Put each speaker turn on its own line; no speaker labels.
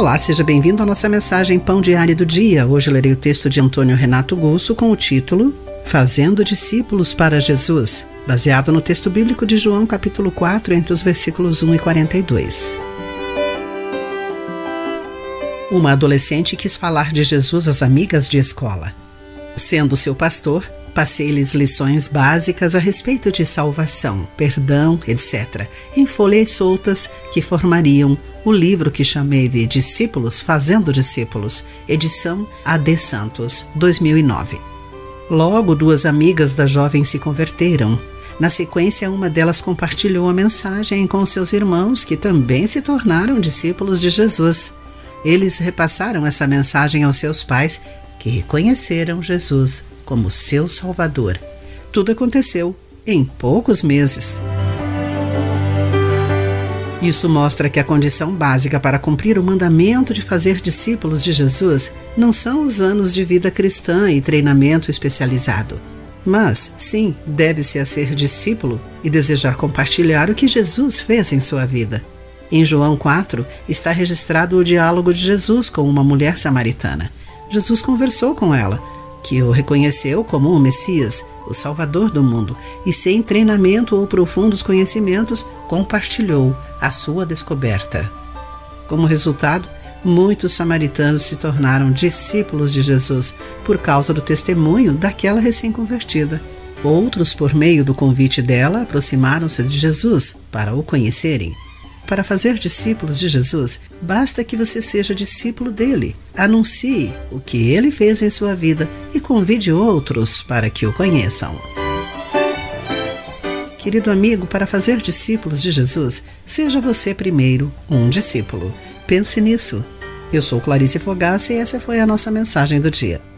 Olá, seja bem-vindo à nossa mensagem Pão Diário do Dia. Hoje lerei o texto de Antônio Renato Gusso com o título Fazendo Discípulos para Jesus, baseado no texto bíblico de João capítulo 4, entre os versículos 1 e 42. Uma adolescente quis falar de Jesus às amigas de escola. Sendo seu pastor, passei-lhes lições básicas a respeito de salvação, perdão, etc., em folhas soltas que formariam o livro que chamei de Discípulos Fazendo Discípulos, edição A.D. Santos, 2009. Logo, duas amigas da jovem se converteram. Na sequência, uma delas compartilhou a mensagem com seus irmãos, que também se tornaram discípulos de Jesus. Eles repassaram essa mensagem aos seus pais, que reconheceram Jesus como seu Salvador. Tudo aconteceu em poucos meses. Isso mostra que a condição básica para cumprir o mandamento de fazer discípulos de Jesus não são os anos de vida cristã e treinamento especializado. Mas, sim, deve-se a ser discípulo e desejar compartilhar o que Jesus fez em sua vida. Em João 4, está registrado o diálogo de Jesus com uma mulher samaritana. Jesus conversou com ela, que o reconheceu como o Messias, o Salvador do mundo, e sem treinamento ou profundos conhecimentos, compartilhou a sua descoberta. Como resultado, muitos samaritanos se tornaram discípulos de Jesus por causa do testemunho daquela recém-convertida. Outros, por meio do convite dela, aproximaram-se de Jesus para o conhecerem. Para fazer discípulos de Jesus, basta que você seja discípulo dele. Anuncie o que ele fez em sua vida e convide outros para que o conheçam. Querido amigo, para fazer discípulos de Jesus, seja você primeiro um discípulo. Pense nisso. Eu sou Clarice Fogaça e essa foi a nossa mensagem do dia.